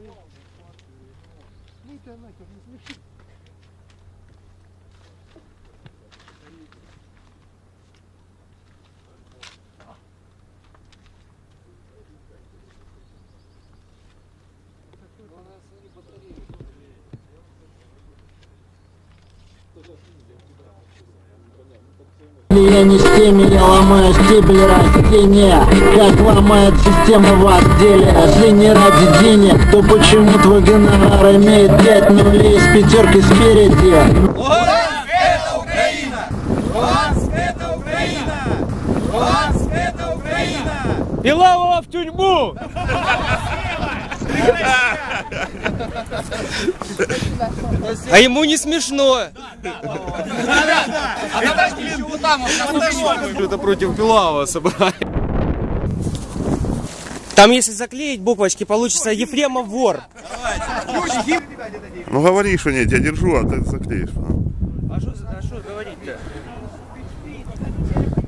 Я не с теми, я ломаю стебель растения. Как ломает система в отделе. Если не ради денег, то почему твой гонорар имеет 5 нулей с пятеркой спереди? Луганск это Украина! Луганск это Украина! Луганск это Украина! Белавова в тюрьму! А ему не смешно. Это против Белавова собрали. Там если заклеить буквочки, получится Ефремов вор. Ну говори, что нет, я держу, а ты заклеишь. А что говорить-то?